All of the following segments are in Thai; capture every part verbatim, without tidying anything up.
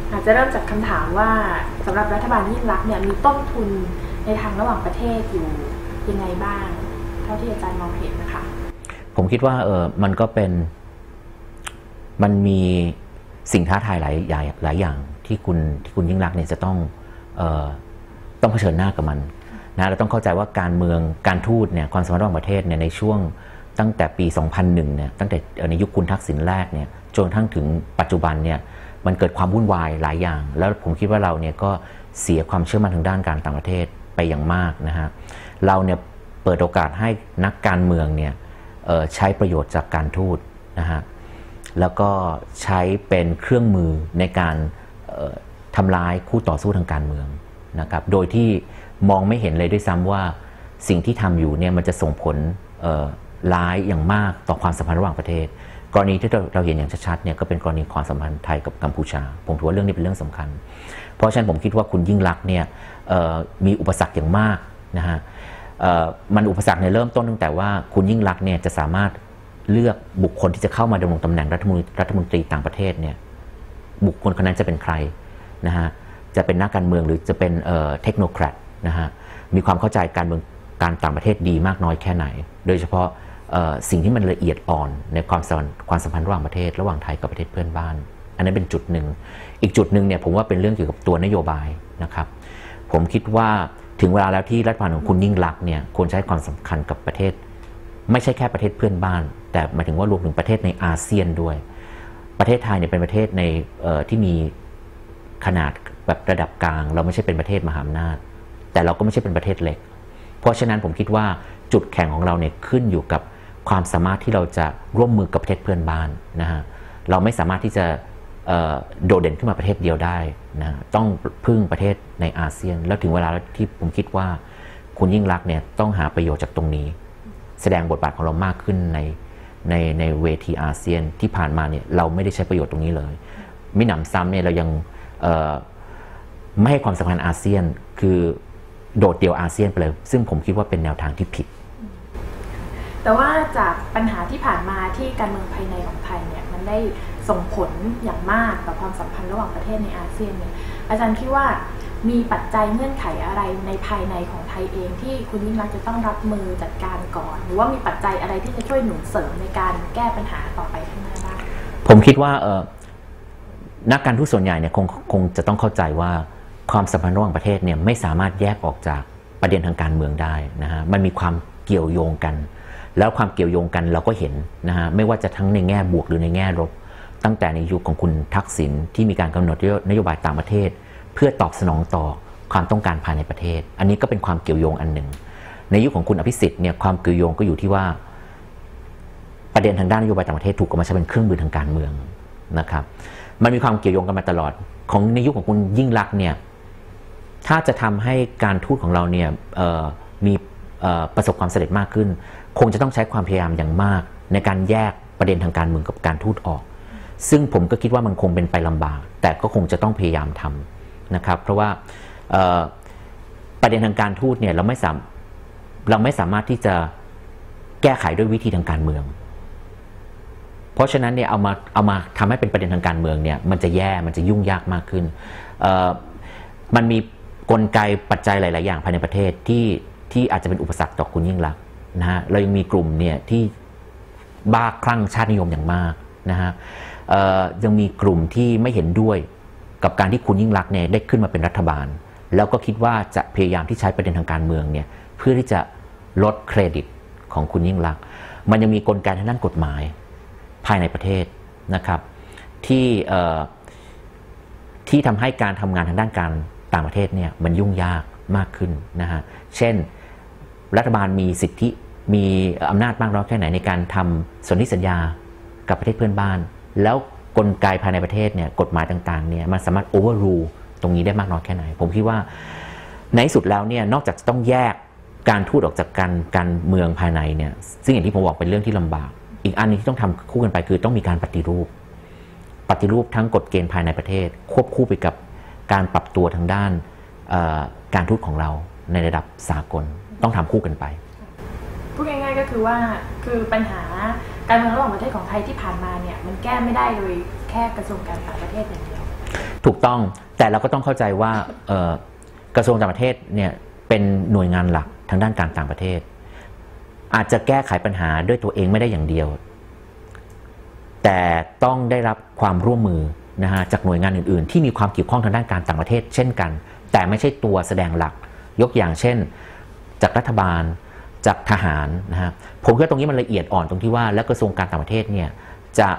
อาจจะเริ่มจากคำถามว่าสำหรับรัฐบาลยิ่งลักษณ์เนี่ยมีต้นทุนในทางระหว่างประเทศอยู่ยังไงบ้างเท่าที่อาจารย์มองเห็นนะคะผมคิดว่าเออมันก็เป็นมันมีสิ่งท้าทายหลายอย่างหลายอย่างที่คุณที่คุณยิ่งลักษณ์เนี่ยจะต้องเอ่อต้องเผชิญหน้ากับมันนะเราต้องเข้าใจว่าการเมืองการทูตเนี่ยความสัมพันธ์ระหว่างประเทศเนี่ยในช่วงตั้งแต่ปี สองพันหนึ่ง เนี่ยตั้งแต่ในยุคคุณทักษิณแรกเนี่ยจนกระทั่งถึงปัจจุบันเนี่ยมันเกิดความวุ่นวายหลายอย่างแล้วผมคิดว่าเราเนี่ยก็เสียความเชื่อมั่นทางด้านการต่างประเทศไปอย่างมากนะฮะเราเนี่ยเปิดโอกาสให้นักการเมืองเนี่ยใช้ประโยชน์จากการทูตนะฮะแล้วก็ใช้เป็นเครื่องมือในการทำร้ายคู่ต่อสู้ทางการเมืองนะครับโดยที่มองไม่เห็นเลยด้วยซ้ำว่าสิ่งที่ทำอยู่เนี่ยมันจะส่งผลร้ายอย่างมากต่อความสัมพันธ์ระหว่างประเทศกรณีที่เราเห็นอย่างชัดๆเนี่ยก็เป็นกรณีความสัมพันธ์ไทยกับกัมพูชาผมถือว่าเรื่องนี้เป็นเรื่องสำคัญเพราะฉะนั้นผมคิดว่าคุณยิ่งลักษณ์เนี่ยมีอุปสรรคอย่างมากนะฮะมันอุปสรรคในเริ่มต้นตั้งแต่ว่าคุณยิ่งลักษณ์เนี่ยจะสามารถเลือกบุคคลที่จะเข้ามาดำรงตำแหน่งรัฐมนตรีรัฐมนตรีต่างประเทศเนี่ยบุคคลคนนั้นจะเป็นใครนะฮะจะเป็นนักการเมืองหรือจะเป็นเทคโนแครตนะฮะมีความเข้าใจการเมืองการต่างประเทศดีมากน้อยแค่ไหนโดยเฉพาะสิ่งที่มันละเอียดอ่อนในความสัมพันธ์ความสัมพันธ์ระหว่างประเทศระหว่างไทยกับประเทศเพื่อนบ้านอันนั้นเป็นจุดหนึ่งอีกจุดหนึ่งเนี่ยผมว่าเป็นเรื่องเกี่ยวกับตัวนโยบายนะครับผมคิดว่าถึงเวลาแล้วที่รัฐบาลของคุณยิ่งลักษณ์เนี่ยควรใช้ความสำคัญกับประเทศไม่ใช่แค่ประเทศเพื่อนบ้านแต่หมายถึงว่ารวมถึงประเทศในอาเซียนด้วยประเทศไทยเนี่ยเป็นประเทศในที่มีขนาดแบบระดับกลางเราไม่ใช่เป็นประเทศมหาอำนาจแต่เราก็ไม่ใช่เป็นประเทศเล็กเพราะฉะนั้นผมคิดว่าจุดแข็งของเราเนี่ยขึ้นอยู่กับความสามารถที่เราจะร่วมมือกับประเทศเพื่อนบ้านนะฮะเราไม่สามารถที่จะโดดเด่นขึ้นมาประเทศเดียวได้นะต้องพึ่งประเทศในอาเซียนแล้วถึงเวลาที่ผมคิดว่าคุณยิ่งลักษณ์เนี่ยต้องหาประโยชน์จากตรงนี้แสดงบทบาทของเรามากขึ้นในในในเวทีอาเซียนที่ผ่านมาเนี่ยเราไม่ได้ใช้ประโยชน์ตรงนี้เลยมิหนำซ้ำเนี่ยเรายังไม่ให้ความสำคัญอาเซียนคือโดดเดี่ยวอาเซียนไปเลยซึ่งผมคิดว่าเป็นแนวทางที่ผิดแต่ว่าจากปัญหาที่ผ่านมาที่การเมืองภายในของไทยเนี่ยมันได้ส่งผลอย่างมากต่อความสัมพันธ์ระหว่างประเทศในอาเซียนเนี่ยอาจารย์คิดว่ามีปัจจัยเงื่อนไขอะไรในภายในของไทยเองที่คุณยิ่งลักษณ์จะต้องรับมือจัดการก่อนหรือว่ามีปัจจัยอะไรที่จะช่วยหนุนเสริมในการแก้ปัญหาต่อไปข้างหน้าได้ผมคิดว่าเออนักการทูตส่วนใหญ่เนี่ยคงคงจะต้องเข้าใจว่าความสัมพันธ์ระหว่างประเทศเนี่ยไม่สามารถแยกออกจากประเด็นทางการเมืองได้นะฮะมันมีความเกี่ยวโยงกันแล้วความเกี่ยวโยงกันเราก็เห็นนะฮะไม่ว่าจะทั้งในแง่บวกหรือในแง่ลบตั้งแต่ในยุคของคุณทักษิณที่มีการกำหนดนโยบายต่างประเทศเพื่อตอบสนองต่อความต้องการภายในประเทศอันนี้ก็เป็นความเกี่ยวโยงอันหนึ่งในยุคของคุณอภิสิทธิ์เนี่ยความเกี่ยวโยงก็อยู่ที่ว่าประเด็นทางด้านนโยบายต่างประเทศถูกเอามาใช้เป็นเครื่องมือทางการเมืองนะครับมันมีความเกี่ยวโยงกันมาตลอดของในยุคของคุณยิ่งลักษณ์เนี่ยถ้าจะทำให้การทูตของเราเนี่ยมีประสบความสำเร็จมากขึ้นคงจะต้องใช้ความพยายามอย่างมากในการแยกประเด็นทางการเมืองกับการทูตออกซึ่งผมก็คิดว่ามันคงเป็นไปลำบากแต่ก็คงจะต้องพยายามทำนะครับเพราะว่าประเด็นทางการทูตเนี่ยเราไม่สามเราไม่สามารถที่จะแก้ไขด้วยวิธีทางการเมืองเพราะฉะนั้นเนี่ยเอามาเอามาทำให้เป็นประเด็นทางการเมืองเนี่ยมันจะแย่มันจะยุ่งยากมากขึ้นมันมีกลไกปัจจัยหลายๆอย่างภายในประเทศที่ที่อาจจะเป็นอุปสรรคต่อคุณยิ่งลักษณ์นะฮะเรายังมีกลุ่มเนี่ยที่บ้าคลั่งชาตินิยมอย่างมากนะฮะยังมีกลุ่มที่ไม่เห็นด้วยกับการที่คุณยิ่งลักษณ์เนี่ยได้ขึ้นมาเป็นรัฐบาลแล้วก็คิดว่าจะพยายามที่ใช้ประเด็นทางการเมืองเนี่ยเพื่อที่จะลดเครดิตของคุณยิ่งลักษณ์มันยังมีกลไกทางด้านกฎหมายภายในประเทศนะครับที่ที่ทำให้การทำงานทางด้านการต่างประเทศเนี่ยมันยุ่งยากมากขึ้นนะฮะเช่นรัฐบาลมีสิทธิมีอำนาจมากน้อยแค่ไหนในการทำสนธิสัญญากับประเทศเพื่อนบ้านแล้วกลไกภายในประเทศเนี่ยกฎหมายต่างๆเนี่ยมันสามารถโอเวอร์รูลตรงนี้ได้มากน้อยแค่ไหนผมคิดว่าในสุดแล้วเนี่ยนอกจากจะต้องแยกการทูตออกจากการการเมืองภายในเนี่ยซึ่งอย่างที่ผมบอกเป็นเรื่องที่ลำบากอีกอันนึงที่ต้องทำคู่กันไปคือต้องมีการปฏิรูปปฏิรูปทั้งกฎเกณฑ์ภายในประเทศควบคู่ไปกับการปรับตัวทางด้านการทูตของเราในระดับสากลต้องทำคู่กันไปพูดง่ายๆก็คือว่าคือปัญหาการเมืองระหว่างประเทศของไทยที่ผ่านมาเนี่ยมันแก้ไม่ได้โดยแค่กระทรวงการต่างประเทศอย่างเดียวถูกต้องแต่เราก็ต้องเข้าใจว่ากระทรวงต่างประเทศเนี่ยเป็นหน่วยงานหลักทางด้านการต่างประเทศอาจจะแก้ไขปัญหาด้วยตัวเองไม่ได้อย่างเดียวแต่ต้องได้รับความร่วมมือนะฮะจากหน่วยงานอื่นๆที่มีความเกี่ยวข้องทางด้านการต่างประเทศเช่นกันแต่ไม่ใช่ตัวแสดงหลักยกอย่างเช่นจากรัฐบาลจากทหารนะฮะผมคิดว่าตรงนี้มันละเอียดอ่อนตรงที่ว่าแล้วกระทรวงการต่างประเทศเนี่ยจะ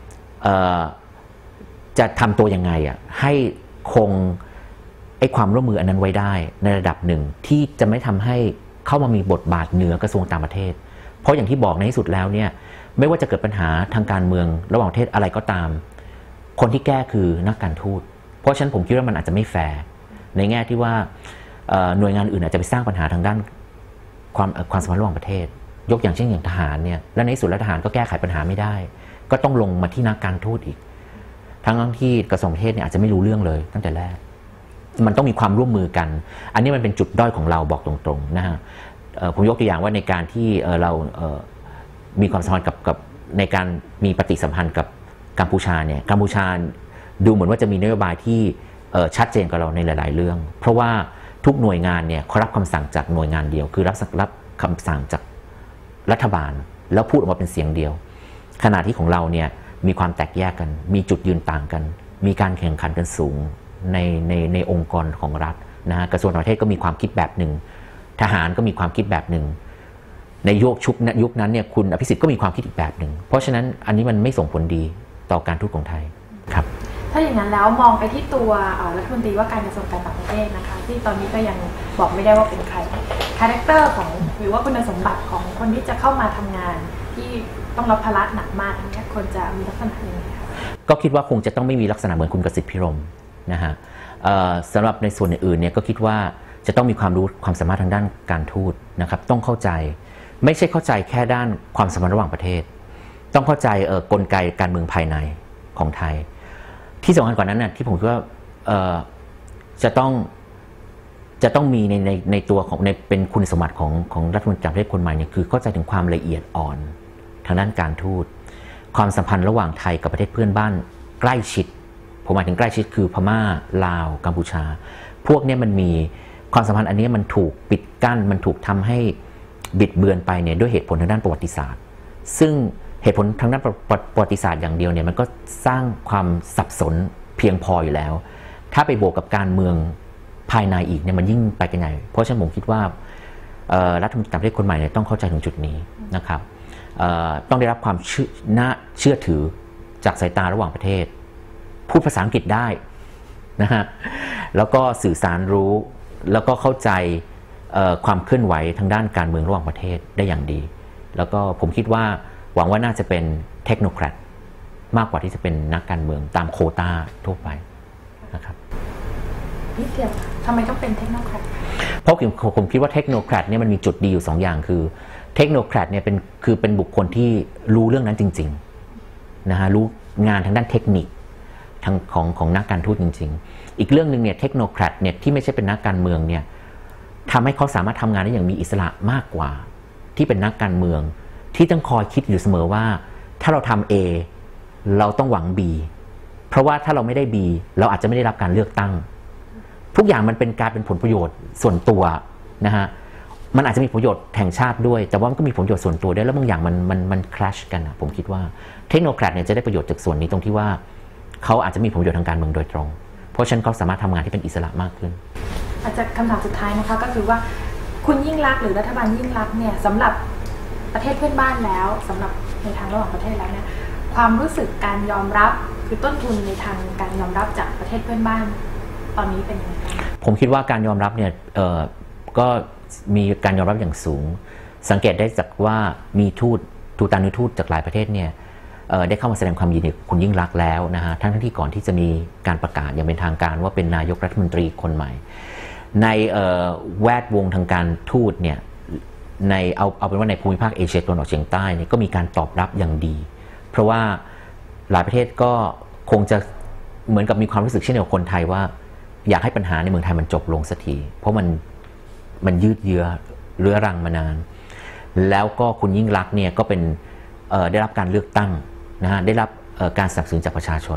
จะทำตัวยังไงอ่ะให้คงไอ้ความร่วมมืออันนั้นไว้ได้ในระดับหนึ่งที่จะไม่ทำให้เข้ามามีบทบาทเหนือกระทรวงต่างประเทศเพราะอย่างที่บอกในที่สุดแล้วเนี่ยไม่ว่าจะเกิดปัญหาทางการเมืองระหว่างประเทศอะไรก็ตามคนที่แก้คือนักการทูตเพราะฉะนั้นผมคิดว่ามันอาจจะไม่แฟร์ในแง่ที่ว่าหน่วยงานอื่นอาจจะไปสร้างปัญหาทางด้านความความสัมพันธ์ระหว่างประเทศยกอย่างเช่นอย่างทหารเนี่ยและในที่สุดแล้วทหารก็แก้ไขปัญหาไม่ได้ก็ต้องลงมาที่นักการทูตอีกทั้งที่กระทรวงประเทศเนี่ยอาจจะไม่รู้เรื่องเลยตั้งแต่แรกมันต้องมีความร่วมมือกันอันนี้มันเป็นจุดด้อยของเราบอกตรงๆนะฮะผมยกตัวอย่างว่าในการที่เรามีความสัมพันธ์กับกับในการมีปฏิสัมพันธ์กับกัมพูชาเนี่ยกัมพูชาดูเหมือนว่าจะมีนโยบายที่ชัดเจนกับเราในหลายๆเรื่องเพราะว่าทุกหน่วยงานเนี่ยเขารับคำสั่งจากหน่วยงานเดียวคือรับรับคำสั่งจากรัฐบาลแล้วพูดออกมาเป็นเสียงเดียวขณะที่ของเราเนี่ยมีความแตกแยกกันมีจุดยืนต่างกันมีการแข่งขันกันสูงในในในองค์กรของรัฐนะฮะกระทรวงต่างประเทศก็มีความคิดแบบหนึ่งทหารก็มีความคิดแบบหนึ่งในยุคชุกยุคนั้นเนี่ยคุณอภิสิทธิ์ก็มีความคิดอีกแบบหนึ่งเพราะฉะนั้นอันนี้มันไม่ส่งผลดีต่อการทูตของไทยครับถ้าอย่างนั้นแล้วมองไปที่ตัวรัฐมนตรีว่าการกระทรวงการต่างประเทศนะคะที่ตอนนี้ก็ยังบอกไม่ได้ว่าเป็นใครคาแรคเตอร์ของหรือว่าคุณสมบัติของคนที่จะเข้ามาทำงานที่ต้องรับภาระหนักมากนี้ควรจะมีลักษณะยังไงคะก็คิดว่าคงจะต้องไม่มีลักษณะเหมือนคุณกสิทธิ์พิรมนะฮะสำหรับในส่วนอื่นเนี่ยก็คิดว่าจะต้องมีความรู้ความสามารถทางด้านการทูตนะครับต้องเข้าใจไม่ใช่เข้าใจแค่ด้านความสัมพันธ์ระหว่างประเทศต้องเข้าใจกลไกการเมืองภายในของไทยที่สำคัญกว่านั้นน่ะที่ผมคิดว่าจะต้องจะต้องมีในในในตัวของในเป็นคุณสมบัติของของรัฐมนตรีต่างประเทศคนใหม่เนี่ยคือเข้าใจถึงความละเอียดอ่อนทางด้านการทูตความสัมพันธ์ระหว่างไทยกับประเทศเพื่อนบ้านใกล้ชิดผมหมายถึงใกล้ชิดคือพม่าลาวกัมพูชาพวกนี้มันมีความสัมพันธ์อันนี้มันถูกปิดกั้นมันถูกทำให้บิดเบือนไปเนี่ยด้วยเหตุผลทางด้านประวัติศาสตร์ซึ่งเหตุผลทางด้านประวัติศาสตร์อย่างเดียวเนี่ยมันก็สร้างความสับสนเพียงพออยู่แล้วถ้าไปบวกกับการเมืองภายในอีกเนี่ยมันยิ่งไปกันใหญ่เพราะฉะนั้นผมคิดว่ารัฐมนตรีต่างประเทศคนใหม่เนี่ยต้องเข้าใจถึงจุดนี้นะครับต้องได้รับความเชื่อน่าเชื่อถือจากสายตาระหว่างประเทศพูดภาษาอังกฤษได้นะฮะแล้วก็สื่อสารรู้แล้วก็เข้าใจความเคลื่อนไหวทางด้านการเมืองระหว่างประเทศได้อย่างดีแล้วก็ผมคิดว่าหวังว่าน่าจะเป็นเทคโนแครตมากกว่าที่จะเป็นนักการเมืองตามโควต้าทั่วไปนะครับนิดเดียวทำไมต้องเป็นเทคโนแครตเพราะผมผมคิดว่าเทคโนแครตเนี่ยมันมีจุดดีอยู่สองอย่างคือเทคโนแครตเนี่ยเป็นคือเป็นบุคคลที่รู้เรื่องนั้นจริงๆนะฮะรู้งานทางด้านเทคนิคทางของของนักการทูตจริงๆอีกเรื่องหนึ่งเนี่ยเทคโนแครตเนี่ยที่ไม่ใช่เป็นนักการเมืองเนี่ยทำให้เขาสามารถทำงานได้อย่างมีอิสระมากกว่าที่เป็นนักการเมืองที่ต้องคอยคิดอยู่เสมอว่าถ้าเราทำ A เราต้องหวัง B เพราะว่าถ้าเราไม่ได้ B เราอาจจะไม่ได้รับการเลือกตั้งทุกอย่างมันเป็นการเป็นผลประโยชน์ส่วนตัวนะฮะมันอาจจะมีผลประโยชน์แห่งชาติด้วยแต่ว่ามันก็มีผลประโยชน์ส่วนตัวด้วยแล้วบางอย่างมันมันมันคลาชกันนะผมคิดว่าเทคโนแครตเนี่ยจะได้ประโยชน์จากส่วนนี้ตรงที่ว่าเขาอาจจะมีผลประโยชน์ทางการเมืองโดยตรงเพราะฉะนั้นเขาสามารถทำงานที่เป็นอิสระมากขึ้นอาจจะคำถามสุดท้ายนะคะก็คือว่าคุณยิ่งลักษณ์หรือรัฐบาลยิ่งลักษณ์เนี่ยสำหรับประเทศเพื่อนบ้านแล้วสำหรับในทางระหว่างประเทศแล้วเนี่ยความรู้สึกการยอมรับคือต้นทุนในทางการยอมรับจากประเทศเพื่อนบ้านตอนนี้เป็นยังไงผมคิดว่าการยอมรับเนี่ยก็มีการยอมรับอย่างสูงสังเกตได้จากว่ามีทูตทูตานุทูตจากหลายประเทศเนี่ยได้เข้ามาแสดงความยินดีคุณยิ่งลักษณ์แล้วนะฮะทั้งที่ก่อนที่จะมีการประกาศอย่างเป็นทางการว่าเป็นนายกรัฐมนตรีคนใหม่ในแวดวงทางการทูตเนี่ยในเอาเอาเป็นว่าในภูมิภาคเอเชียตะวันออกเฉียงใต้เนี่ยก็มีการตอบรับอย่างดีเพราะว่าหลายประเทศก็คงจะเหมือนกับมีความรู้สึกเช่นเดียวกับคนไทยว่าอยากให้ปัญหาในเมืองไทยมันจบลงสักทีเพราะมันมันยืดเยื้อเรื้อรังมานานแล้วก็คุณยิ่งลักษณ์เนี่ยก็เป็นได้รับการเลือกตั้งนะฮะได้รับการสนับสนุนจากประชาชน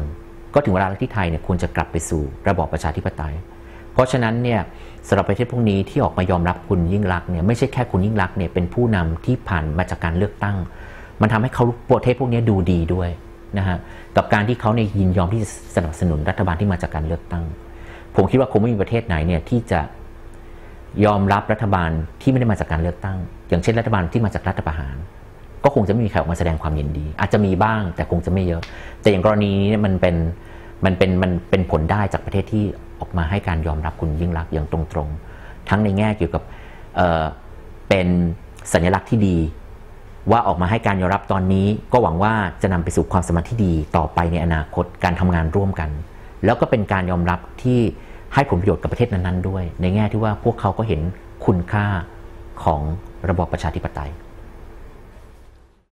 ก็ถึงเวลาที่ไทยเนี่ยควรจะกลับไปสู่ระบอบประชาธิปไตยเพราะฉะนั้นเนี่ยสำหรับประเทศพวกนี้ที่ออกมายอมรับคุณยิ่งลักษณ์เนี่ยไม่ใช่แค่คุณยิ่งลักษณ์เนี่ยเป็นผู้นำที่ผ่านมาจากการเลือกตั้งมันทำให้เขาประเทศพวกนี้ดูดีด้วยนะฮะกับการที่เขาเนี่ยยินยอมที่จะสนับสนุนรัฐบาลที่มาจากการเลือกตั้งผมคิดว่าคงไม่มีประเทศไหนเนี่ยที่จะยอมรับรัฐบาลที่ไม่ได้มาจากการเลือกตั้งอย่างเช่นรัฐบาลที่มาจากรัฐประหารก็คงจะไม่มีใครออกมาแสดงความยินดีอาจจะมีบ้างแต่คงจะไม่เยอะแต่อย่างกรณีนี้มันเป็นมันเป็นมันเป็นผลได้จากประเทศที่ออกมาให้การยอมรับคุณยิ่งลักษณ์อย่างตรงๆทั้งในแง่เกี่ยวกับเอ่อเป็นสัญลักษณ์ที่ดีว่าออกมาให้การยอมรับตอนนี้ก็หวังว่าจะนำไปสู่ความสัมพันธ์ที่ดีต่อไปในอนาคตการทำงานร่วมกันแล้วก็เป็นการยอมรับที่ให้ผลประโยชน์กับประเทศนั้นๆด้วยในแง่ที่ว่าพวกเขาก็เห็นคุณค่าของระบอบประชาธิปไตย